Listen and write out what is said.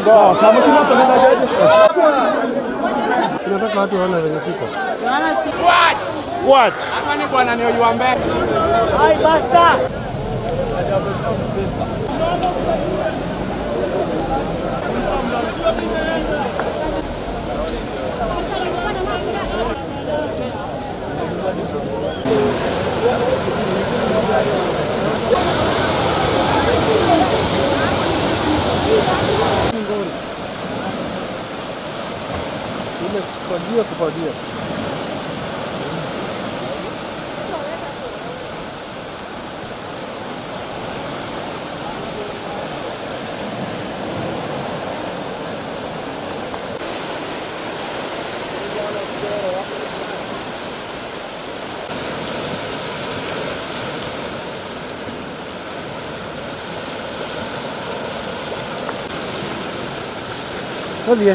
Sawa, sawa mheshimiwa tunaendaje? Tunataka watu waone venye kiko. Watch. Hapa ni bwana ni yeye mbele. Hai basta. Kupadia. Oye.